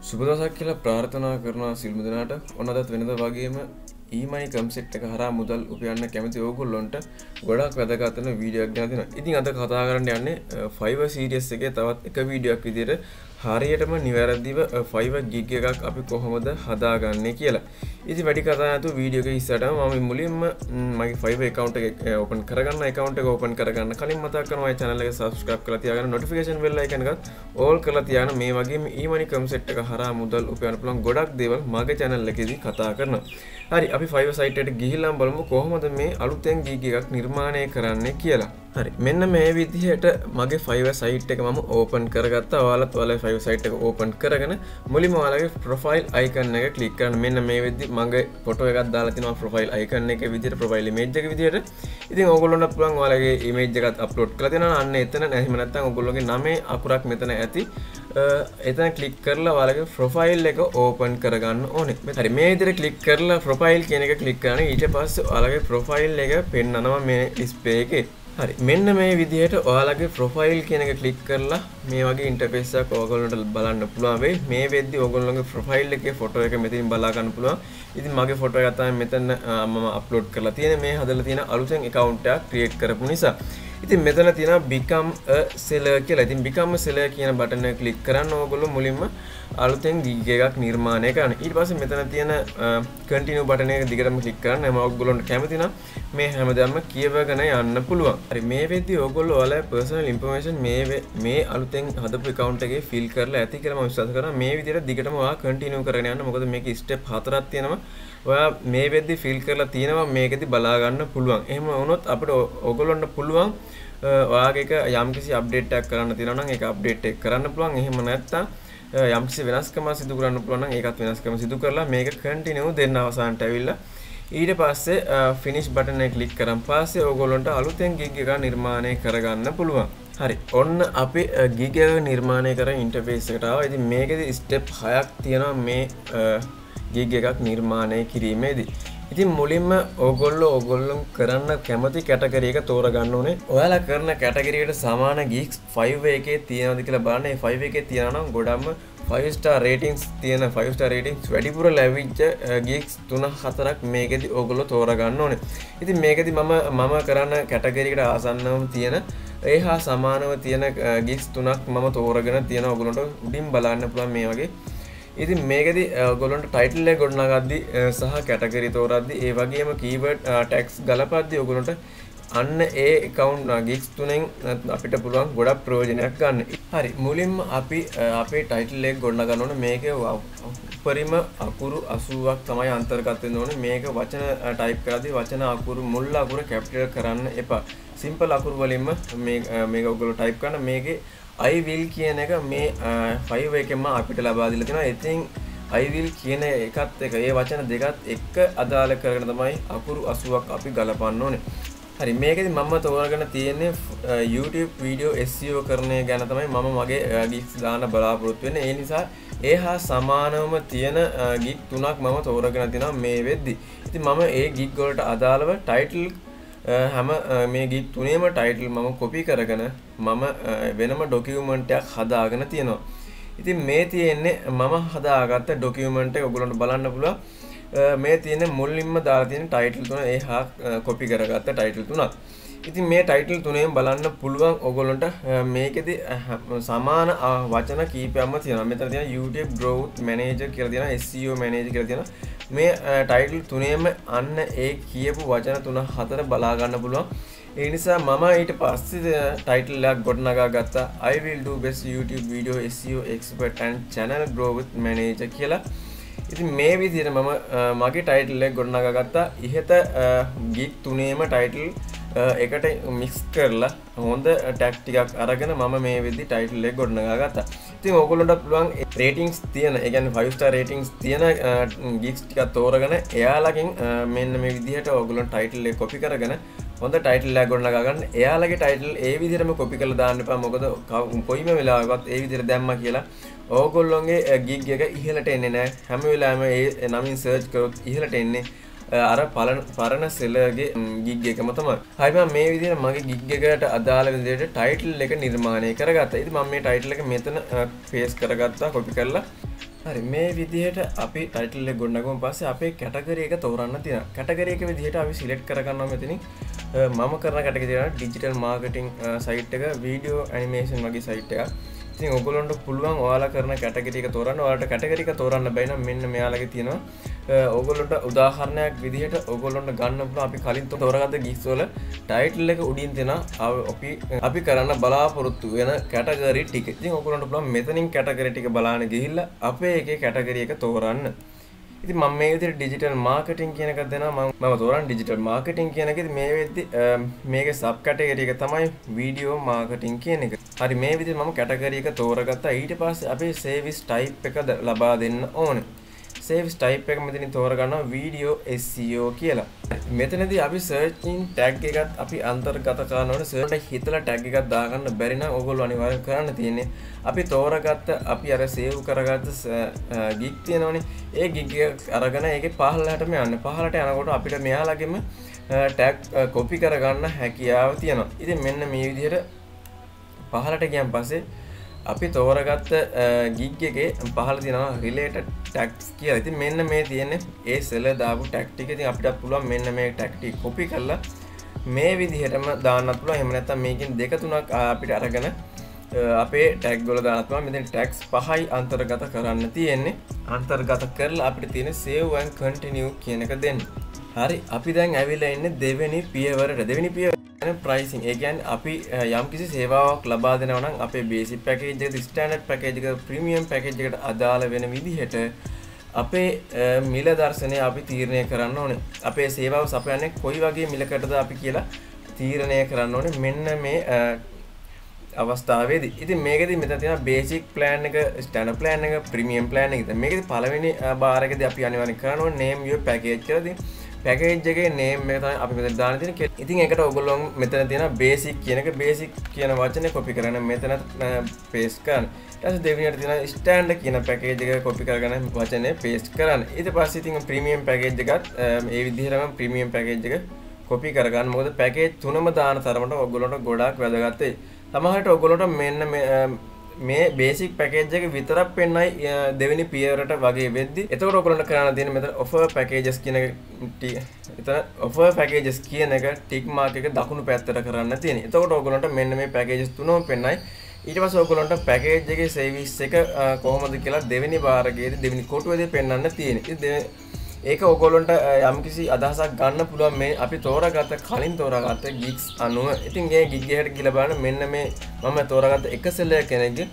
සුබ දවසක් කියලා ප්‍රාර්ථනා කරනවා සියලුම දෙනාට. ඔන්න අදත් වෙනද වගේම ඊමනි කන්සෙප්ට් එක හරහා මුදල් උපයන්න කැමති ඕගොල්ලොන්ට ගොඩක් වැදගත් වෙන වීඩියෝ එකක් ගෙන දෙනවා. ඉතින් අද කතා කරන්න යන්නේ Fiverr series එකේ තවත් එක වීඩියෝ එකක් විදිහට හරියටම නිවැරදිව Fiverr gig එකක් අපි කොහොමද හදාගන්නේ කියලා. ඉතින් වැඩි කතා නැතුව වීඩියෝ එක ඉස්සරහටම මම මුලින්ම මගේ Fiverr account එක open කරගන්න account එක open කරගන්න කලින් මතක් කරනවා මේ channel එක subscribe කරලා තියාගන්න notification bell icon එකත් all කරලා තියාගන්න. මේ වගේම e-money concept එක හරහා මුදල් උපයන්න පුළුවන් ගොඩක් දේවල් මගේ channel එකේදී කතා කරනවා. හරි අපි Fiverr site එකට ගිහිල්ලා බලමු කොහොමද මේ අලුතෙන් gig එකක් නිර්මාණය කරන්නේ කියලා. හරි මෙන්න මේ විදිහට මගේ Fiverr site එක මම open කරගත්තා. ඔයාලත් ඔයාලගේ Fiverr site එක open කරගෙන මුලින්ම ඔයාලගේ profile icon එක click කරන්න. මෙන්න මේ වෙද්දි මගේ photo එකක් දාලා තිනවා profile icon එකේ විදිහට profile image එක විදිහට. ඉතින් ඕගොල්ලන්ට පුළුවන් ඔයාලගේ image එකත් upload කරලා දෙනවා. අන්න එතන එහෙම නැත්නම් ඕගොල්ලෝගේ නමේ අකුරක් මෙතන ඇති. එතන click කරලා ඔයාලගේ profile එක open කරගන්න ඕනේ. හරි මේ විදිහට click කරලා profile කියන එක click කරන ඊට පස්සේ ඔයාලගේ profile එක පෙන්නනවා මේ display එකේ. හරි මෙන්න මේ විදිහට ඔයාලගේ ප්‍රොෆයිල් කියන එක ක්ලික් කරලා මේ වගේ ඉන්ටර්ෆේස් එකක් ඔයගොල්ලන්ට බලන්න පුළුවන් වෙයි. මේ වෙද්දි ඔයගොල්ලන්ගේ ප්‍රොෆයිල් එකේ ෆොටෝ එක මෙතනින් බලා ගන්න පුළුවන්. ඉතින් මගේ ෆොටෝ එක තමයි මෙතන මම අප්ලෝඩ් කරලා තියෙන්නේ. මේ හදලා තියෙන අලුතෙන් account එකක් create කරපු නිසා. ඉතින් මෙතන තියෙනවා become a seller කියලා. ඉතින් become a seller කියන බටන් එක ක්ලික් කරන්න ඕගොල්ලෝ මුලින්ම අලුතෙන් gig එකක් නිර්මාණය කරන්න. ඊට පස්සේ මෙතන තියෙන continue බටන් එක දිගටම ක්ලික් කරන්න. එහම ඔයගොල්ලන්ට කැමති නම් මේ හැමදාම කියවගෙන යන්න පුළුවන්. හරි මේ වෙද්දී ඔයගොල්ලෝ ඔයාලගේ personal information මේ අලුතෙන් හදපු account එකේ fill කරලා ඇති කියලා මම විශ්වාස කරනවා. මේ විදිහට දිගටම ඔයා continue කරගෙන යන්න. මොකද මේකේ step 4ක් තියෙනවා. ඔයා මේ වෙද්දී fill කරලා තියෙනවා මේකෙදි බලා ගන්න පුළුවන්. එහෙම වුණොත් අපිට ඔයගොල්ලන්ට පුළුවන් ඔයාගේ එක යම්කිසි අප්ඩේට් එකක් කරන්න තියෙනවා නම් ඒක අප්ඩේට් එක කරන්න පුළුවන්. එහෙම නැත්නම් යම්කිසි වෙනස්කමක් සිදු කරන්න පුළුවන් නම් ඒකත් වෙනස්කම සිදු කරලා මේක කන්ටිනියු දෙන්න අවසානට ඇවිල්ලා ඊට පස්සේ ෆිනිෂ් බටන් එක ක්ලික් කරන් පස්සේ ඕගොල්ලන්ට අලුතෙන් gig එකක් නිර්මාණය කරගන්න පුළුවන්. හරි ඔන්න අපි gig එක නිර්මාණය කරන ඉන්ටර්ෆේස් එකට ආවා. ඉතින් මේකෙදි ස්ටෙප් 6ක් තියෙනවා මේ gig එකක් නිර්මාණය කිරීමේදී. ඉතින් මුලින්ම ඕගොල්ලෝ කරන්න කැමති කැටගරි එක තෝරගන්න ඕනේ. ඔයාලා කරන කැටගරි එකට සමාන gigs Fiverr එකේ තියෙනවද කියලා බලන්න. මේ Fiverr එකේ තියෙනවා නම් ගොඩක්ම 5 star ratings තියෙන 5 star ratings වැඩිපුර ලැබිච්ච gigs 3-4ක් මේකෙදි ඕගොල්ලෝ තෝරගන්න ඕනේ. ඉතින් මේකෙදි මම කරන කැටගරි එකට ආසන්නවම තියෙන ඒ හා සමානව තියෙන gigs 3ක් මම තෝරගෙන තියෙනවා. ඕගොල්ලන්ට උඩින් බලන්න පුළුවන් මේ වගේ. ඉතින් මේකෙදි ඔයගොල්ලන්ට ටයිටල් එක ගොඩනගද්දි සහ කැටගරි තෝරද්දි ඒ වගේම කීවර්ඩ් ටැග්ස් ගලපද්දි ඔයගොල්ලන්ට අන්න ඒ account gigs තුනෙන් අපිට පුළුවන් ගොඩක් ප්‍රයෝජනයක් ගන්න. හරි මුලින්ම අපි අපේ ටයිටල් එක ගොඩනගන්න ඕනේ. මේකේ උපරිම අකුරු 80ක් තමයි අන්තර්ගත වෙන්න ඕනේ. මේක වචන ටයිප් කරද්දී වචන අකුරු මුල් අකුර කැපිටල් කරන්න එපා. සිම්පල් අකුරු වලින්ම මේක ඔයගොල්ලෝ ටයිප් කරන මේකේ I will කියන එක මේ Fiverr එකෙන්ම අපිට ලබා දීලා තියෙනවා. ඉතින් I will කියන එකත් එක ඒ වචන දෙකත් එක්ක අදාළ කරගෙන තමයි අකුරු 80ක් අපි ගලපන්න ඕනේ. හරි මේකෙදි මම තෝරගෙන තියෙන්නේ YouTube වීඩියෝ SEO කරන ගැන තමයි මම මගේ gigs දාන්න බලාපොරොත්තු වෙන්නේ. ඒ නිසා ඒ හා සමානවම තියෙන gig තුනක් මම තෝරගෙන තිනවා මේ වෙද්දි. ඉතින් මම ඒ gig වලට අදාළව title හැම මේ gig තුනේම title මම copy කරගෙන මම වෙනම document එකක් හදාගෙන තියෙනවා. ඉතින් මේ තියෙන්නේ මම හදාගත්ත document එක ඔයගොල්ලන්ට බලන්න පුළුවන්. මේ තියෙන මුලින්ම දාලා තියෙන title තුන ඒ හා copy කරගත්ත title තුනක්. ඉතින් මේ title තුනෙන් බලන්න පුළුවන් ඔයගොල්ලන්ට මේකෙදි සමාන වචන කීපයක්ම තියෙනවා. මෙතන තියෙන YouTube Growth Manager කියලා තියෙනවා, SEO Manager කියලා තියෙනවා. මේ title තුනේම අන්න ඒ කියපු වචන 3-4 බලා ගන්න පුළුවන්. ඒ නිසා මම ඊට පස්සේ title එකක් ගොඩනගා ගත්තා. I will do best YouTube video SEO expert and channel growth manager කියලා. ඉතින් මේ විදිහට මම මගේ title එක ගොඩනගා ගත්තා. ඉහත gig තුනේම title එකට mix කරලා හොඳ tag ටිකක් අරගෙන මම මේ විදිහට title එක ගොඩනගා ගත්තා. ඉතින් ඕගොල්ලන්ට පුළුවන් ratings තියෙන, ඒ කියන්නේ 5 star ratings තියෙන gigs ටිකක් තෝරගෙන එයාලගෙන් මෙන්න මේ විදිහට ඕගොල්ලන් title එක copy කරගෙන හොඳ title එකක් ගොඩනගා ගන්න. එයාලගේ title ඒ විදිහටම copy කරලා දාන්න එපා. මොකද කොයිම වෙලාවකවත් ඒ විදිහට දැම්මා කියලා ඕගොල්ලොන්ගේ gig එක ඉහළට එන්නේ නැහැ. හැම වෙලාවෙම ඒ නමින් search කරොත් ඉහළට එන්නේ අර පරණ සෙලර්ගේ gig එකම තමයි. හරි මම මේ විදිහට මගේ gig එකට අදාළ විදිහට title එක නිර්මාණය කරගත්තා. ඉතින් මම මේ title එක මෙතන paste කරගත්තා copy කරලා. හරි මේ විදිහට අපි ටයිටල් එක ගොඩනගමු පස්සේ අපේ කැටගරි එක තෝරන්න තියෙනවා. කැටගරි එක විදිහට අපි සිලෙක්ට් කරගන්නවා මෙතනින්. මම කරන කැටගරි එක ඩිජිටල් මාකටිං සයිට් එක, වීඩියෝ ඇනිමේෂන් වගේ සයිට් එකක්. ඉතින් ඔයගොල්ලන්ට පුළුවන් ඔයාලා කරන කැටගරි එක තෝරන්න. ඔයාලට කැටගරි එක තෝරන්න බැයි නම් මෙන්න මෙයාලගේ තියෙනවා. ඔයගොල්ලන්ට උදාහරණයක් විදිහට ඔයගොල්ලන්ට ගන්න පුළුවන් අපි කලින් තෝරගත්ත ගිග්ස් වල ටයිටල් එක උඩින් තියෙනවා අපි කරන්න බලාපොරොත්තු වෙන කැටගරි ටික. ඉතින් ඔයගොල්ලන්ට පුළුවන් මෙතනින් කැටගරි ටික බලන්න ගිහිල්ලා අපේ එකේ කැටගරි එක තෝරන්න. ඉතින් මම මේ විදිහට ඩිජිටල් මාකටිං කියන එකක් දෙනවා. මම තෝරන්නේ ඩිජිටල් මාකටිං කියන එකේදී මේ වෙද්දි මේකේ සබ් කැටගරි එක තමයි වීඩියෝ මාකටිං කියන එක. හරි මේ විදිහට මම කැටගරි එක තෝරගත්තා. ඊට පස්සේ අපි සර්විස් ටයිප් එක ලබා දෙන්න ඕනේ. සර්විස් ටයිප් එක මෙතනින් තෝරගන්නවා වීඩියෝ SEO කියලා. මෙතනදී අපි සර්චින් ටැග් එකත් අපි අන්තර්ගත කරනකොට සර්ච් හිතලා ටැග් එකක් දාගන්න බැරි නම් ඕගොල්ලෝ අනිවාර්යෙන් කරන්න තියෙන්නේ අපි තෝරගත්ත අපි අර සේව් කරගත්ත ගිග් තියෙනවනේ ඒ ගිග් එක අරගෙන ඒකේ පහළටම යන්න. පහළට යනකොට අපිට මෙයාලගෙම ටැග් කොපි කරගන්න හැකියාව තියෙනවා. ඉතින් මෙන්න මේ විදිහට පහළට ගියන් පස්සේ අපි තෝරගත්ත ගිග් එකේ පහළ තියෙනවා related tags කියලා. ඉතින් මෙන්න මේ තියෙන්නේ ඒ සෙලර් දාපු tag ටික. ඉතින් අපිට පුළුවන් මෙන්න මේ tag ටික copy කරලා මේ විදිහටම දාන්නත් පුළුවන්. එහෙම නැත්නම් මේකෙන් දෙක තුනක් අපිට අරගෙන අපේ tag වල දාන්නත් පුළුවන්. මෙතන tags 5යි අන්තර්ගත කරන්න තියෙන්නේ. අන්තර්ගත කරලා අපිට තියෙන save and continue කියන එක දෙන්න. හරි අපි දැන් ඇවිල්ලා ඉන්නේ දෙවෙනි පියවරට. දෙවෙනි පියවර ප්‍රයිසිං. ඒ කියන්නේ අපි යම්කිසි සේවාවක් ලබා දෙනවා නම් අපේ බේසික් පැකේජ් එකද ස්ටෑන්ඩඩ් පැකේජ් එකද ප්‍රීමියම් පැකේජ් එකට අදාළ වෙන විදිහට අපේ මිල දර්ශනය අපි තීරණය කරන්න ඕනේ. අපේ සේවාව සපයන්නේ කොයි වගේ මිලකටද අපි කියලා තීරණය කරන්න ඕනේ මෙන්න මේ අවස්ථාවේදී. ඉතින් මේකෙදි මෙතන තියෙනවා බේසික් ප්ලෑන් එක, ස්ටෑන්ඩඩ් ප්ලෑන් එක, ප්‍රීමියම් ප්ලෑන් එක. මේකෙදි පළවෙනි බාර් එකේදී අපි අනිවාර්යෙන් කරන්න ඕනේ name your package කියලා. පැකේජ් එකේ නේම් එක තමයි අපි මෙතන දාන්න තියෙන්නේ. ඉතින් ඒකට ඔයගොල්ලෝ මෙතන තියෙන බේසික් කියන එක බේසික් කියන වචනේ කොපි කරගෙන මෙතන පේස්ට් කරන්න. ඊට පස්සේ දෙවෙනියට තියෙන ස්ටෑන්ඩඩ් කියන පැකේජ් එක කොපි කරගෙන වචනේ පේස්ට් කරන්න. ඊට පස්සේ ඉතින් ප්‍රීමියම් පැකේජ් එකත් ඒ විදිහටම ප්‍රීමියම් පැකේජ් එක කොපි කරගන්න. මොකද පැකේජ් තුනම දාන තරමට ඔයගොල්ලන්ට ගොඩාක් වැදගත් වෙයි. සමහරවිට ඔයගොල්ලන්ට මෙන්න මේ බේසික් පැකේජ් එක විතරක් පෙන්නයි දෙවෙනි පියවරට වගේ වෙද්දි. එතකොට ඔයගොල්ලන්ට කරන්න තියෙන මෙතන offer packages කියන එතන offer packages කියන එක ටික් මාක් එක දකුණු පැත්තට කරන්න තියෙනවා. එතකොට ඔයගොල්ලන්ට මෙන්න මේ packages තුනම පෙන්නයි. ඊට පස්සේ ඔයගොල්ලන්ට පැකේජ් එකේ සර්විස් එක කොහොමද කියලා දෙවෙනි වාරයේදී දෙවෙනි කොටුවේදී පෙන්වන්න තියෙනවා. ඒක ඔයගොල්ලන්ට යම්කිසි අදහසක් ගන්න පුළුවන් මේ අපි තෝරාගත්ත කලින් තෝරාගත්ත gigs අනුව. ඉතින් ඒ gig එකට කියලා බලන්න මෙන්න මේ මම තෝරාගත්ත එක සෙලර් කෙනෙක්ගේ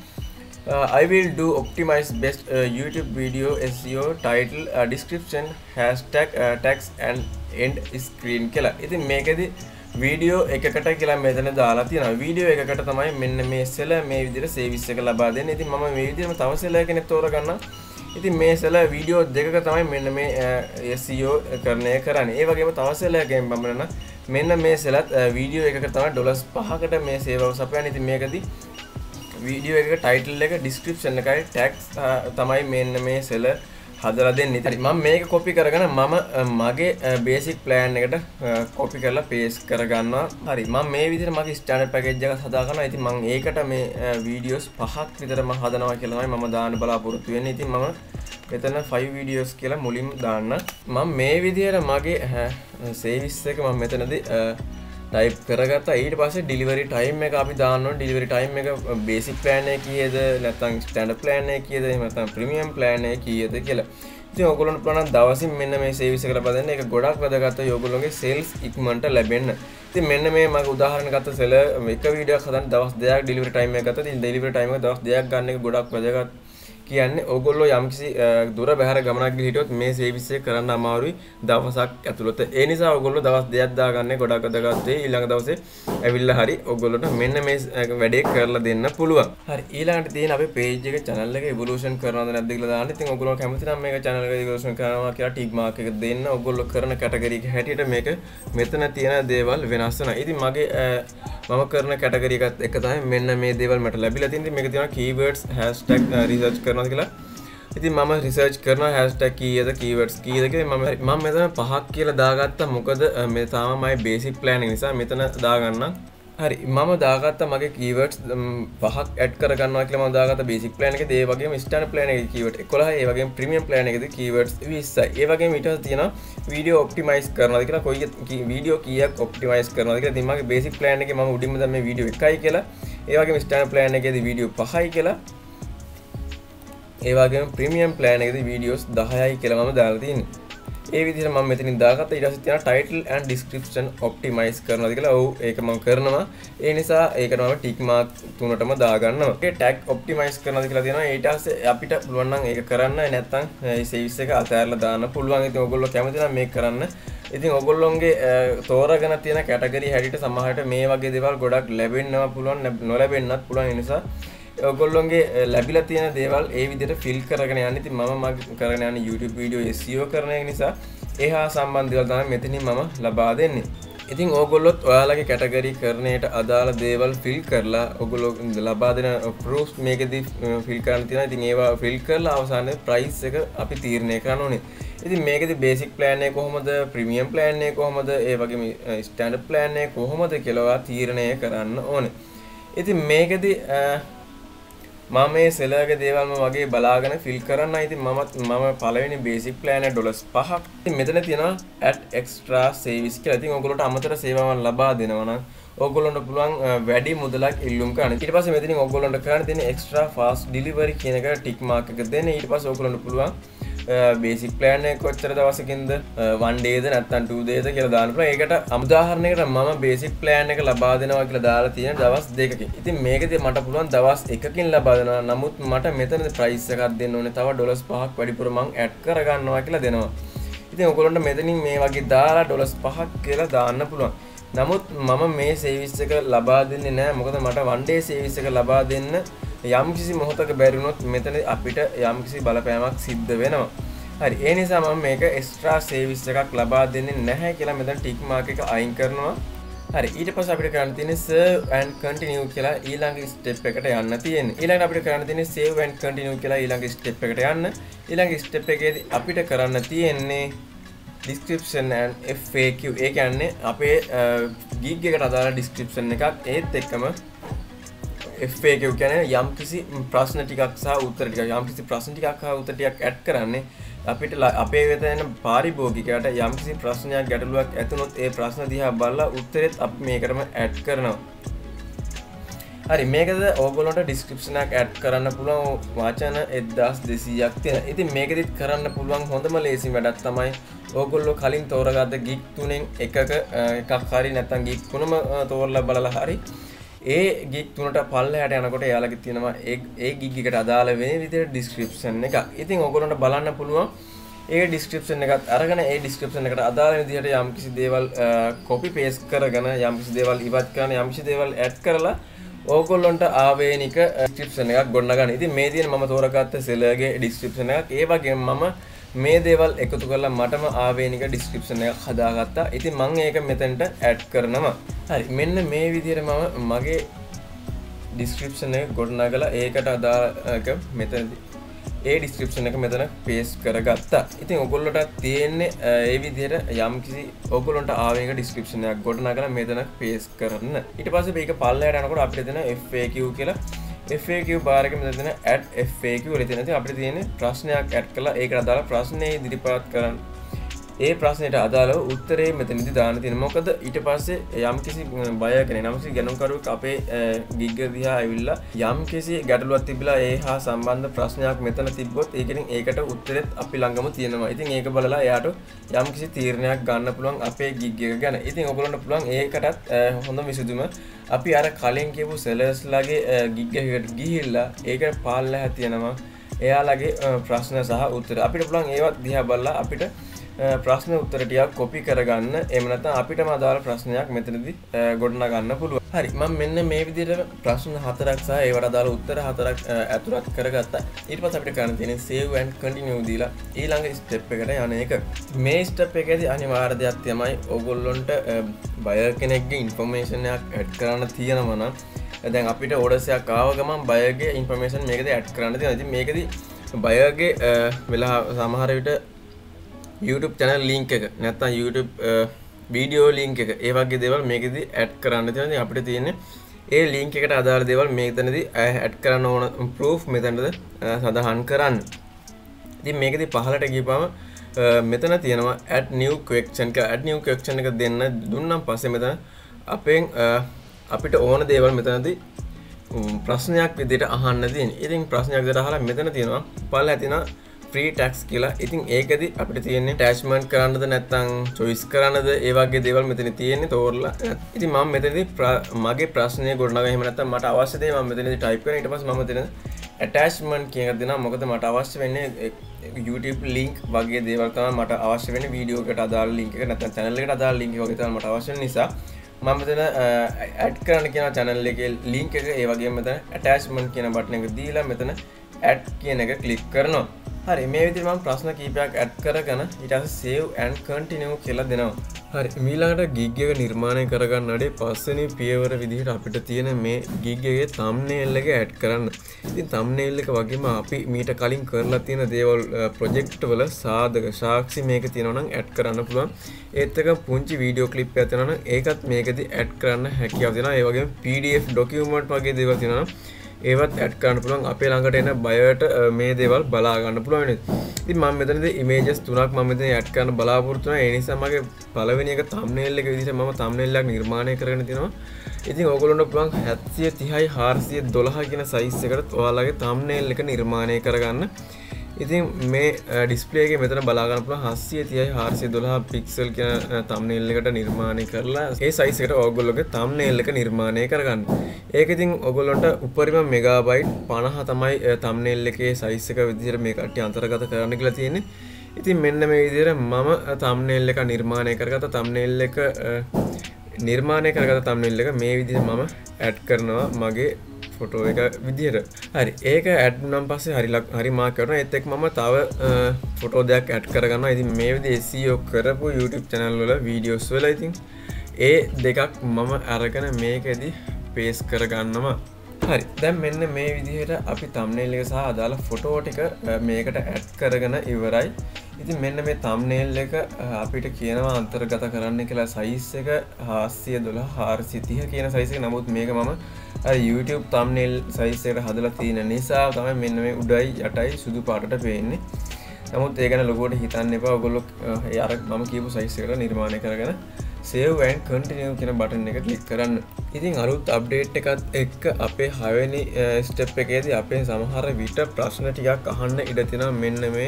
I will do optimize best YouTube video SEO title description hashtag tags and end screen කියලා. ඉතින් මේකෙදි වීඩියෝ එකකට කියලා මෙතන දාලා තියෙනවා. වීඩියෝ එකකට තමයි මෙන්න මේ සෙලර් මේ විදිහට සර්විස් එක ලබා දෙන්නේ. ඉතින් මම මේ විදිහටම තව සෙලර් කෙනෙක් තෝරගන්නවා. ඉතින් මේ සෙලර් වීඩියෝ දෙකක තමයි මෙන්න මේ SEO කරණය කරන්නේ. ඒ වගේම තව සෙලර් එකෙන් බම්බලන මෙන්න මේ සෙලර් වීඩියෝ එකක තමයි $5කට මේ සේවාව සපයන්නේ. ඉතින් මේකදී වීඩියෝ එකක ටයිටල් එක ඩිස්ක්‍රිප්ෂන් එකයි ටැග්ස් තමයි මෙන්න මේ සෙලර් හදලා දෙන්නේ. ඉතින් මම මේක කොපි කරගෙන මම මගේ බේසික් ප්ලෑන් එකට කොපි කරලා පේස්ට් කරගන්නවා. හරි මම මේ විදිහට මගේ ස්ටෑන්ඩඩ් පැකේජ් එකක් හදා ගන්නවා. ඉතින් මම ඒකට මේ වීඩියෝස් 5ක් විතර මම හදනවා කියලා තමයි මම දාන්න බලාපොරොත්තු වෙන්නේ. ඉතින් මම මෙතන 5 වීඩියෝස් කියලා මුලින්ම දාන්න. මම මේ විදිහට මගේ සර්විස් එක මම මෙතනදී ටයිප් කරගත්තා. ඊට පස්සේ ඩිලිවරි ටයිම් එක අපි දාන්න ඕනේ. ඩිලිවරි ටයිම් එක බේසික් ප්ලෑන් එක කීයද නැත්නම් ස්ටෑන්ඩඩ් ප්ලෑන් එක කීයද එහෙම නැත්නම් ප්‍රීමියම් ප්ලෑන් එක කීයද කියලා. ඉතින් ඔයගොල්ලන්ට පුළුවන් දවසින් මෙන්න මේ සර්විස් එක ලබා දෙන්න. ඒක ගොඩක් වැදගත් ඔයගොල්ලෝගේ සේල්ස් ඉක්මනට ලැබෙන්න. ඉතින් මෙන්න මේ මම උදාහරණ ගත්ත සෙලර් එක වීඩියෝයක් හදන්න දවස් 2ක් ඩිලිවරි ටයිම් එක ගත්තා. ඉතින් ඩිලිවරි ටයිම් එක දවස් 2ක් ගන්න එක ගොඩක් වැදගත්. කියන්නේ ඔයගොල්ලෝ යම්කිසි දුර බැහැර ගමනක් ගිහින් හිටියොත් මේ සර්විස් එක කරන්න අමාරුයි දවසක් ඇතුළත. ඒ නිසා ඔයගොල්ලෝ දවස් 2ක් දාගන්නේ ගොඩක් වැදගත් වෙයි. ඊළඟ දවසේ ඇවිල්ලා හරි ඔයගොල්ලොන්ට මෙන්න මේ වැඩේ කරලා දෙන්න පුළුවන්. හරි ඊළඟට තියෙන අපේ page එක channel එක evolution කරනවද නැද්ද කියලා දාන්න. ඉතින් ඔයගොල්ලෝ කැමති නම් මේක channel එක evolution කරනවා කියලා tick mark එක දෙන්න. ඔයගොල්ලෝ කරන category එක හැටියට මේක මෙතන තියෙන දේවල් වෙනස් වෙනවා. ඉතින් මගේ මම කරන category එකත් එක තමයි මෙන්න මේ දේවල් මට ලැබිලා තියෙනවා. මේක තියෙනවා keywords hashtag research කරනවා කියලා. ඉතින් මම රිසර්ච් කරනවා hashtag කීයද keywords කීයද කියලා. මම මෙතන 5ක් කියලා දාගත්තා. මොකද මේ තාම මගේ basic plan එක නිසා මෙතන දාගන්නම්. හරි මම දාගත්ත මගේ කීවර්ඩ්ස් පහක් ඇඩ් කරගන්නවා කියලා මම දාගත්ත බේසික් ප්ලෑන් එකේ ඒ වගේම ස්ටෑන්ඩඩ් ප්ලෑන් එකේ කීවර්ඩ් 11 ඒ වගේම ප්‍රීමියම් ප්ලෑන් එකේදී කීවර්ඩ්ස් 20යි ඒ වගේම ඊට පස්සේ තියෙනවා වීඩියෝ ඔප්ටිමයිස් කරනවාද කියලා කොයි වීඩියෝ කීයක් ඔප්ටිමයිස් කරනවාද කියලා ඉතින් මගේ බේසික් ප්ලෑන් එකේ මම උඩින්ම දැන් මේ වීඩියෝ 1යි කියලා ඒ වගේම ස්ටෑන්ඩඩ් ප්ලෑන් එකේදී වීඩියෝ 5යි කියලා ඒ වගේම ප්‍රීමියම් ප්ලෑන් එකේදී වීඩියෝස් 10යි කියලා මම දාලා තියෙන්නේ ඒ විදිහට මම මෙතනින් දාගත්තා ඊට පස්සේ තියෙනවා ටයිටල් ඇන්ඩ් ඩිස්ක්‍රිප්ෂන් ඔප්ටිමයිස් කරනවාද කියලා ඔව් ඒක මම කරනවා ඒ නිසා ඒකට මම ටික් මාක් තුනටම දාගන්නවා ඒ ටැග් ඔප්ටිමයිස් කරනවාද කියලා තියෙනවා ඊට පස්සේ අපිට පුළුවන් නම් ඒක කරන්න නැත්නම් මේ සේව්ස් එක අතහැරලා දාන්න පුළුවන් ඉතින් ඔයගොල්ලෝ කැමති නම් මේක කරන්න ඉතින් ඔයගොල්ලෝගේ තෝරාගෙන තියෙන කැටගරි හැටියට සමහරට මේ වගේ දේවල් ගොඩක් ලැබෙන්නවා පුළුවන් නොලැබෙන්නත් පුළුවන් ඒ නිසා ඔයගොල්ලෝගේ ලැබිලා තියෙන දේවල් ඒ විදිහට ෆිල් කරගෙන යන්න. ඉතින් මම කරගෙන යන YouTube වීඩියෝ SEO කරන එක නිසා ඒහා සම්බන්ධ දේවල් තමයි මෙතනින් මම ලබා දෙන්නේ. ඉතින් ඕගොල්ලොත් ඔයාලගේ කැටගරි කරණයට අදාළ දේවල් ෆිල් කරලා ඔයගොල්ලෝ ලබා දෙන ප්‍රූෆ්ස් මේකෙදී ෆිල් කරන්න තියෙනවා. ඉතින් ඒවා ෆිල් කරලා අවසානයේ ප්‍රයිස් එක අපි තීරණය කරන්න ඕනේ. ඉතින් මේකෙදි බේසික් ප්ලෑන් එක කොහොමද ප්‍රීමියම් ප්ලෑන් එක කොහොමද ඒ වගේම ස්ටෑන්ඩඩ් ප්ලෑන් එක කොහොමද කියලා තීරණය කරන්න ඕනේ. ඉතින් මේකෙදි මම මේ සෙලර්ගේ දේවල්ම වගේ බලාගෙන ෆිල් කරන්න. ඉතින් මම පළවෙනි බේසික් ප්ලෑන් එක $5ක්. ඉතින් මෙතන තියෙනවා add extra service කියලා. ඉතින් ඔයගොල්ලෝට අමතර සේවාවන් ලබා දෙනවා නම් ඔයගොල්ලන්ට පුළුවන් වැඩි මුදලක් ඉල්ලුම් කරන්න. ඊට පස්සේ මෙතනින් ඔයගොල්ලන්ට කරන්න තියෙන extra fast delivery කියන එක ටික් මාක් එක දෙන්න. ඊට පස්සේ ඔයගොල්ලන්ට පුළුවන් බේසික් ප්ලෑන් එක කොච්චර දවසකින්ද 1 dayද නැත්නම් 2 dayද කියලා දාන්න පුළුවන්. ඒකට උදාහරණයකට මම බේසික් ප්ලෑන් එක ලබා දෙනවා කියලා දාලා තියෙන දවස් 2කින්. ඉතින් මේකදී මට පුළුවන් දවස් 1කින් ලබා දෙනවා. නමුත් මට මෙතනදී ප්‍රයිස් එකක් දෙන්න ඕනේ. තව $5ක් වැඩිපුර මම ඇඩ් කරගන්නවා කියලා දෙනවා. ඉතින් ඔයගොල්ලන්ට මෙතනින් මේ වගේ දාලා $5ක් කියලා දාන්න පුළුවන්. නමුත් මම මේ සර්විස් එක ලබා දෙන්නේ නැහැ. මොකද මට 1 day සර්විස් එක ලබා දෙන්න යම්කිසි මොහොතක බැරි වුණොත් මෙතන අපිට යම්කිසි බලපෑමක් සිද්ධ වෙනවා. හරි ඒ නිසා මම මේක එක්ස්ට්‍රා සර්විස් එකක් ලබා දෙන්නේ නැහැ කියලා මෙතන ටික් මාක් එක අයින් කරනවා. හරි ඊට පස්සේ අපිට කරන්න තියෙන්නේ save and continue කියලා ඊළඟ ස්ටෙප් එකට යන්න තියෙන්නේ. ඊළඟට අපිට කරන්න තියෙන්නේ save and continue කියලා ඊළඟ ස්ටෙප් එකට යන්න. ඊළඟ ස්ටෙප් එකේදී අපිට කරන්න තියෙන්නේ description and FAQ. ඒ කියන්නේ අපේ gig එකට අදාළ description එකක් ඒත් එක්කම FAQ කියන්නේ යම්කිසි ප්‍රශ්න ටිකක් සහ උත්තර ටිකක් යම්කිසි ප්‍රශ්න ටිකක් සහ උත්තර ටිකක් ඇඩ් කරන්නේ අපිට අපේ වෙත එන පාරිභෝගිකයට යම්කිසි ප්‍රශ්නයක් ගැටලුවක් ඇතුනොත් ඒ ප්‍රශ්න දිහා බලලා උත්තරෙත් අපි මේකටම ඇඩ් කරනවා. හරි මේකද ඕගොල්ලන්ට ඩිස්ක්‍රිප්ෂන් එකක් ඇඩ් කරන්න පුළුවන් වචන 1200ක් තියෙන. ඉතින් මේකෙදිත් කරන්න පුළුවන් හොඳම ලේසිම වැඩක් තමයි ඕගොල්ලෝ කලින් තෝරගත්ත ගිග් තුනෙන් එකක් හරි නැත්නම් ගිග් තුනම තෝරලා බලලා හරි ඒ ගිග් තුනට පල්ලෙහාට යනකොට එයාලගේ තියෙනවා ඒ ගිග් එකට අදාළ වෙන විදිහට ඩිස්ක්‍රිප්ෂන් එක. ඉතින් ඔයගොල්ලන්ට බලන්න පුළුවන් ඒ ඩිස්ක්‍රිප්ෂන් එකත් අරගෙන ඒ ඩිස්ක්‍රිප්ෂන් එකට අදාළ විදිහට යම්කිසි දේවල් කොපි පේස්ට් කරගෙන යම්කිසි දේවල් ඉවත් කරන යම්කිසි දේවල් ඇඩ් කරලා ඕගොල්ලන්ට ආවේනික ඩිස්ක්‍රිප්ෂන් එකක් ගොඩනගන්න. ඉතින් මේ තියෙන මම තෝරගත්ත සෙලර්ගේ ඩිස්ක්‍රිප්ෂන් එකක්. ඒ වගේම මම මේ දේවල් එකතු කරලා මටම ආවේනික ඩිස්ක්‍රිප්ෂන් එකක් හදාගත්තා. ඉතින් මම ඒක මෙතනට ඇඩ් කරනවා. හරි මෙන්න මේ විදිහට මම මගේ ඩිස්ක්‍රිප්ෂන් එක ගොඩනගලා ඒකට අදාළ එක මෙතනදී ඒ ඩිස්ක්‍රිප්ෂන් එක මෙතන පේස්ට් කරගත්තා. ඉතින් ඔයගොල්ලන්ට තියෙන්නේ ඒ විදිහට යම්කිසි ඔයගොල්ලන්ට ආවේනික ඩිස්ක්‍රිප්ෂන් එකක් ගොඩනගලා මෙතන පේස්ට් කරන්න. ඊට පස්සේ මේක පල්ලෙහාට යනකොට අපිට දෙන FAQ කියලා FAQ බාර් එකේ මෙතන තියෙන add FAQ වල තියෙන ඉතින් අපිට තියෙන්නේ ප්‍රශ්නයක් ඇඩ් කරලා ඒකට අදාළ ප්‍රශ්නේ ඉදිරිපත් කරන්න. ඒ ප්‍රශ්නෙට අදාළව උත්තරේ මෙතනදී දාන්න තියෙනවා. මොකද ඊට පස්සේ යම්කිසි බය කෙනෙක් නම්සි ගණන්කරුවෙක් අපේ ගිග් දිහා ඇවිල්ලා යම්කිසි ගැටලුවක් තිබිලා ඒ හා සම්බන්ධ ප්‍රශ්නයක් මෙතන තිබ්බොත් ඒකට උත්තරෙත් අපි ළඟම තියෙනවා. ඉතින් ඒක බලලා එයාට යම්කිසි තීරණයක් ගන්න පුළුවන් අපේ ගිග් එක ගැන. ඉතින් ඔයගොල්ලන්ට පුළුවන් ඒකටත් හොඳ විසඳුම අපි අර කලින් කියපු සෙලර්ස්ලාගේ ගිග් එකකට ගිහිල්ලා ඒකට පාල්ලා තියෙනවා. එයාලගේ ප්‍රශ්න සහ උත්තර අපිට පුළුවන් ඒවත් දිහා බලලා අපිට ප්‍රශ්න උත්තර ටිකක් කොපි කරගන්න. එහෙම නැත්නම් අපිටම අදාළ ප්‍රශ්නයක් මෙතනදී ගොඩනගන්න පුළුවන්. හරි මම මෙන්න මේ විදිහට ප්‍රශ්න 4ක් සහ ඒවට අදාළ උත්තර 4ක් ඇතුළත් කරගත්තා. ඊට පස්සේ අපිට කරන්න තියෙන්නේ save and continue දීලා ඊළඟ ස්ටෙප් එකට යන එක. මේ ස්ටෙප් එකේදී අනිවාර්ය දෙයක් තමයි ඕගොල්ලොන්ට බයර් කෙනෙක්ගේ ඉන්ෆර්මේෂන් එකක් ඇඩ් කරන්න තියෙනවා නම් දැන් අපිට ඕඩර්ස් එකක් ආව ගමන් බයර්ගේ ඉන්ෆර්මේෂන් මේකදී ඇඩ් කරන්න තියෙනවා. ඉතින් මේකදී බයර්ගේ වෙලා සමහර විට YouTube channel link එක නැත්නම් YouTube වීඩියෝ ලින්ක් එක ඒ වගේ දේවල් මේකෙදි ඇඩ් කරන්න තියෙනවා. ඉතින් අපිට තියෙන්නේ ඒ ලින්ක් එකට අදාළ දේවල් මේකෙතනදී ඇඩ් කරන්න ඕන ප්‍රූෆ් මෙතනද සඳහන් කරන්න. ඉතින් මේකෙදි පහලට ගිහපම මෙතන තියෙනවා add new question එක. add new question එක දුන්නම් පස්සේ මෙතන අපිට ඕන දේවල් මෙතනදී ප්‍රශ්නයක් විදිහට අහන්න තියෙනවා. ඉතින් ප්‍රශ්නයක් විදිහට අහලා මෙතන තියෙනවා පල්ලා තියෙනවා free tax කියලා. ඉතින් ඒකෙදි අපිට තියෙන්නේ attachment කරන්නද නැත්නම් choice කරන්නද ඒ වගේ දේවල් මෙතන තියෙන්නේ තෝරලා. ඉතින් මම මෙතනදී මගේ ප්‍රශ්නය ගොඩනගා එහෙම නැත්නම් මට අවශ්‍ය දේ මම මෙතනදී type කරන ඊට පස්සේ මම මෙතන attachment කියන එක දෙනවා. මොකද මට අවශ්‍ය වෙන්නේ YouTube link වගේ දේවල් තමයි මට අවශ්‍ය වෙන්නේ. වීඩියෝ එකට අදාළ link එක නැත්නම් channel එකට අදාළ link එක වගේ තමයි මට අවශ්‍ය වෙන නිසා මම මෙතන add කරන්න කියන channel එකේ link එක ඒ වගේම මෙතන attachment කියන button එක දීලා මෙතන add කියන එක click කරනවා. හරි මේ විදිහට මම ප්‍රශ්න කීපයක් add කරගෙන ඊට පස්සේ save and continue කියලා දෙනවා. හරි ඊළඟට gig එක නිර්මාණය කරගන්නට පස්වෙනි පියවර විදිහට අපිට තියෙන මේ gig එකේ thumbnail එක add කරන්න. ඉතින් thumbnail එක වගේම අපි මීට කලින් කරලා තියෙන දේවල් project වල සාධක සාක්ෂි මේක තියෙනවා නම් add කරන්න පුළුවන්. ඒත් එක පුංචි වීඩියෝ ක්ලිප් එකක් තියෙනවා නම් ඒකත් මේකෙදි add කරන්න හැකියාව තියෙනවා. ඒ වගේම PDF document වගේ දේවල් තියෙනවා නම් ඒවත් ඇඩ් කරන්න පුළුවන්. අපේ ළඟට එන බයෝට මේ දේවල් බලා ගන්න පුළුවන් වෙනවා. ඉතින් මම මෙතනදී images තුනක් මම මෙතන ඇඩ් කරන්න බලාපොරොත්තු වෙනවා. ඒ නිසා මගේ පළවෙනි එක thumbnail එක විදිහට මම thumbnail එකක් නිර්මාණය කරගෙන තිනවා. ඉතින් ඕගොල්ලන්ට පුළුවන් 730යි 412 කියන size එකට ඔයාලගේ thumbnail එක නිර්මාණය කරගන්න. ඉතින් මේ ඩිස්ප්ලේ එකේ මෙතන බලා ගන්න පුළුවන් 730යි 412 පික්සල් කියන thumbnail එකට නිර්මාණය කරලා ඒ size එකට ඕගොල්ලෝගේ thumbnail එක නිර්මාණය කරගන්න. ඒක ඉතින් ඔයගොල්ලන්ට උපරිම මෙගාබයිට් 50 තමයි thumbnail එකේ size එක විදිහට මේ කට්ටිය අන්තර්ගත කරන්න කියලා තියෙන්නේ. ඉතින් මෙන්න මේ විදිහට මම thumbnail එක නිර්මාණය කරගත්ත thumbnail එක මේ විදිහට මම add කරනවා මගේ ෆොටෝ එක විදිහට. හරි ඒක add වුණාන් පස්සේ හරි මාක් කරනවා. ඒත් එක්ක මම තව ෆොටෝ දෙකක් add කරගන්නවා. ඉතින් මේ විදිහේ SEO කරපු YouTube channel වල videos වල ඉතින් ඒ දෙකක් මම අරගෙන මේකෙදි paste කරගන්නවා. හරි දැන් මෙන්න මේ විදිහට අපි thumbnail එක සහ අදාළ ෆොටෝ ටික මේකට add කරගෙන ඉවරයි. ඉතින් මෙන්න මේ thumbnail එක අපිට කියනවා අන්තර්ගත කරන්න කියලා size එක 412 430 කියන size එක. නමුත් මේක මම YouTube thumbnail size එකට හදලා තියෙන නිසා තමයි මෙන්න මේ උඩයි යටයි සුදු පාටට පේන්නේ. නමුත් ඒ ගැන ලොකුවට හිතන්න එපා. ඔයගොල්ලෝ අර මම කියපු size එකට නිර්මාණය කරගෙන save and continue කියන බටන් එක ක්ලික් කරන්න. ඉතින් අලුත් අප්ඩේට් එකත් එක්ක අපේ 6 වෙනි ස්ටෙප් එකේදී අපේ සමහර විට ප්‍රශ්න ටිකක් අහන්න ඉඩ තියෙනවා මෙන්න මේ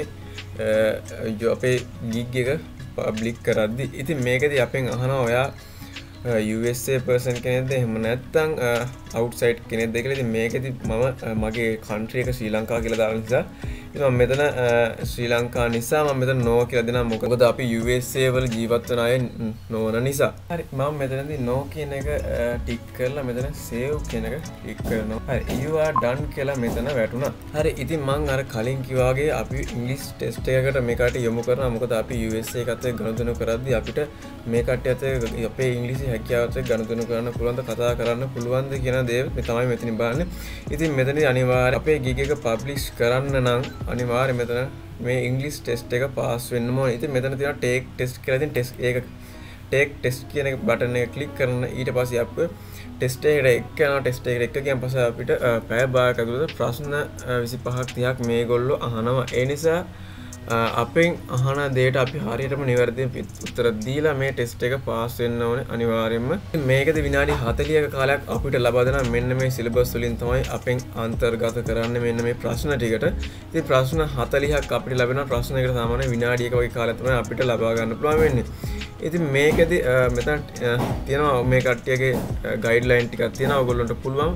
අපේ gig එක පබ්ලික් කරද්දි. ඉතින් මේකදී අපෙන් අහනවා ඔයා USA person කෙනෙක්ද එහෙම නැත්නම් outside කෙනෙක්ද කියලා. ඉතින් මේකෙදි මම මගේ country එක ශ්‍රී ලංකාව කියලා දාන නිසා ඉතින් මම මෙතන ශ්‍රී ලංකාව නිසා මම මෙතන no කියලා දෙනවා. මොකද අපි USA වල ජීවත් වෙන අය නොවන නිසා. හරි මම මෙතනදී no කියන එක ටික් කරලා මෙතන save කියන එක ක්ලික් කරනවා. හරි you are done කියලා මෙතන වැටුණා. හරි ඉතින් මම අර කලින් කිව්වා වගේ අපි English test එකකට මේ කට්ටිය යොමු කරනවා. මොකද අපි USA එකත් එක්ක ගනුදෙනු කරද්දී අපිට මේ කට්ටියත් එක්ක අපේ ඉංග්‍රීසි හැකියාවත් එක්ක ගනුදෙනු කරන්න පුළුවන්ද කතා කරන්න පුළුවන්ද කියන දේ මේ තමයි මෙතනින් බලන්නේ. ඉතින් මෙතනදී අනිවාර්යයෙන් අපේ gig එක publish කරන්න නම් අනිවාර්යයෙන් මෙතන මේ English test එක pass වෙන්න ඕනේ. ඉතින් මෙතන තියෙනවා take test කියලා. ඉතින් test ඒක take test කියන එක බටන් එක ක්ලික් කරන ඊට පස්සේ අපේ test එකට එක්ක යනවා. test එකට එක්ක ගියන් පස්සේ අපිට පැය භාගයක් ඇතුළත ප්‍රශ්න 25ක් 30ක් මේගොල්ලෝ අහනවා. ඒ නිසා අපෙන් අහන දෙයට අපි හරියටම නිවැරදිව උත්තර දීලා මේ ටෙස්ට් එක පාස් වෙන්න ඕනේ අනිවාර්යයෙන්ම. මේකද විනාඩි 40ක කාලයක් අපිට ලබා දෙනවා. මෙන්න මේ සිලබස් වලින් තමයි අපෙන් අන්තර්ගත කරන්නේ මෙන්න මේ ප්‍රශ්න ටිකට. ඉතින් ප්‍රශ්න 40ක් අපිට ලැබෙනවා. ප්‍රශ්නයකට සාමාන්‍ය විනාඩියක වගේ කාලයක් තමයි අපිට ලබා ගන්න පුළුවන් වෙන්නේ. ඉතින් මේකෙදි මෙතන තියෙනවා මේ කට්ටියගේ ගයිඩ්ලයින් ටිකක් තියෙනවා. ඔයගොල්ලන්ට පුළුවන්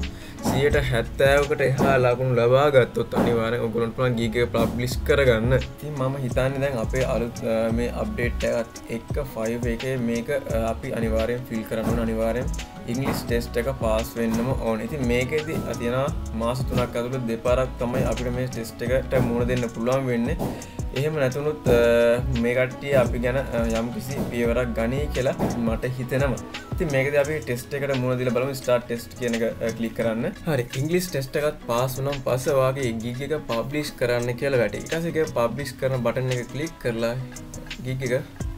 70%කට එහා ලකුණු ලබා ගත්තොත් අනිවාර්යෙන් ඔයගොල්ලන්ට පුළුවන් ගීග් එක පබ්ලිෂ් කරගන්න. ඉතින් මම හිතන්නේ දැන් අපේ අලුත් මේ අප්ඩේට් එකත් එක්ක 5 එකේ මේක අපි අනිවාර්යෙන් ෆිල් කරන්න ඕන. අනිවාර්යෙන් ඉංග්‍රීසි ටෙස්ට් එක පාස් වෙන්නම ඕනේ. ඉතින් මේකෙදි තියෙනවා මාස 3ක් ඇතුළත දෙපාරක් තමයි අපිට මේ ටෙස්ට් එකට මුහුණ දෙන්න පුළුවන් වෙන්නේ. එහෙම නැතුනොත් මේ කට්ටිය අපි ගැන යම්කිසි පියවරක් ගනී කියලා මට හිතෙනවා. ඉතින් මේකදී අපි ටෙස්ට් එකට මුහුණ දීලා බලමු. ස්ටාර්ට් ටෙස්ට් කියන එක ක්ලික් කරන්න. හරි ඉංග්‍රීසි ටෙස්ට් එකත් පාස් වුණාන් පස්සේ ඔයාගේ ගිග් එක පබ්ලිෂ් කරන්න කියලා වැටේ. ඊට පස්සේ ඒක පබ්ලිෂ් කරන බටන් එක ක්ලික් කරලා ගිග් එක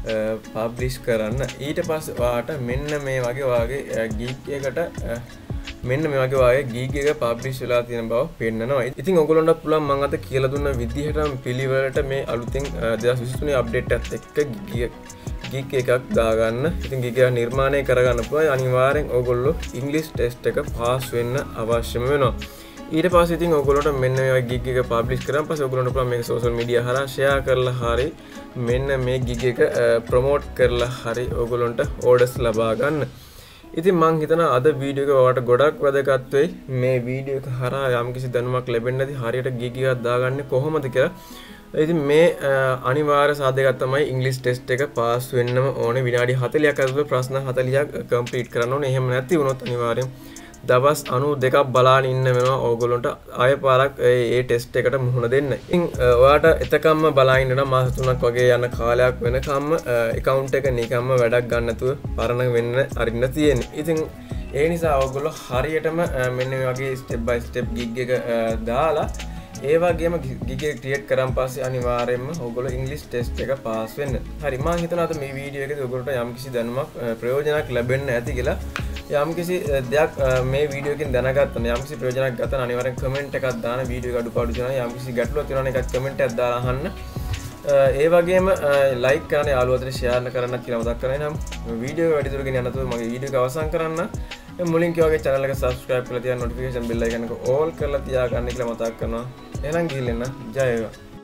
පබ්ලිෂ් කරන්න. ඊට පස්සේ ඔයාට මෙන්න මේ වගේ ගිග් එකට මෙන්න මේ වගේ ගිග් එක පබ්ලිෂ් වෙලා තියෙන බව පෙන්නනවා. ඉතින් ඔයගොල්ලන්ට පුළුවන් මම අද කියලා දුන්න විදිහටම පිළිවෙලට මේ අලුතින් 2023 අප්ඩේට් එකත් එක්ක ගිග් එකක් දාගන්න. ඉතින් ගිග් එක නිර්මාණය කරගන්න පුළුවන්. අනිවාර්යෙන් ඔයගොල්ලෝ ඉංග්‍රීසි ටෙස්ට් එක පාස් වෙන්න අවශ්‍යම වෙනවා. ඊට පස්සේ ඉතින් ඔයගොල්ලන්ට මෙන්න මේ ගිග් එක පබ්ලිෂ් කරාන් පස්සේ ඔයගොල්ලන්ට පුළුවන් මේක සෝෂල් මීඩියා හරහා ෂෙයා කරලා හරි මෙන්න මේ ගිග් එක ප්‍රොමෝට් කරලා හරි ඔයගොල්ලන්ට ඕඩර්ස් ලබා ගන්න. ඉතින් මං හිතනවා අද වීඩියෝ එක ඔයාලට ගොඩක් වැදගත් වෙයි. මේ වීඩියෝ එක හරහා යම්කිසි දැනුමක් ලැබෙන්නේ නැති හරියට ගිග් එකක් දාගන්නේ කොහොමද කියලා. ඉතින් මේ අනිවාර්ය සාධකයක් තමයි ඉංග්‍රීසි ටෙස්ට් එක පාස් වෙන්නම ඕනේ. විනාඩි 40ක් ඇතුළත ප්‍රශ්න 40ක් කම්ප්ලීට් කරන්න ඕනේ. එහෙම නැති වුණොත් අනිවාර්යෙන් දවස් 92ක් බලාගෙන ඉන්න වෙනවා ඕගොල්ලන්ට ආය පාරක් ඒ ටෙස්ට් එකට මුහුණ දෙන්න. ඉතින් ඔයාට එතකම්ම බලාගෙන ඉන්න මාස 3ක් වගේ යන කාලයක් වෙනකම්ම account එක නිකම්ම වැඩක් ගන්න නැතුව පරණ වෙන්න අරින්න තියෙන්නේ. ඉතින් ඒ නිසා ඔයගොල්ලෝ හරියටම මෙන්න මේ වගේ step by step gig එක දාලා ඒ වගේම ගිග් එක ක්‍රියේට් කරන් පස්සේ අනිවාර්යයෙන්ම ඔයගොල්ලෝ ඉංග්‍රීසි ටෙස්ට් එක පාස් වෙන්න. හරි මම හිතනවා අද මේ වීඩියෝ එකේදී ඔයගොල්ලන්ට යම්කිසි දැනුමක් ප්‍රයෝජනයක් ලැබෙන්න ඇති කියලා. යම්කිසි දෙයක් මේ වීඩියෝ එකෙන් දැනගත්තා නම් යම්කිසි ප්‍රයෝජනයක් ගත්තා නම් අනිවාර්යෙන් කමෙන්ට් එකක් දාන්න. වීඩියෝ එක අඩුපාඩු තියෙනවා යම්කිසි ගැටලුවක් තියෙනවා නම් එකක් කමෙන්ට් එකක් දාලා අහන්න. ඒ වගේම ලයික් කරන්න යාළුවෝ අතර ෂෙයාර් කරන්න කියලා මතක් කරගන්න. නම් වීඩියෝ එක වැඩි දුරට ගෙන යනතුව මගේ වීඩියෝ එක අවසන් කරන්න. මුලින් කිව්වාගේ channel එක subscribe කරලා තියන්න notification bell icon එක all කරලා තියාගන්න කියලා මතක් කරනවා. එහෙනම් ගිහින් එන්න. ජය වේවා.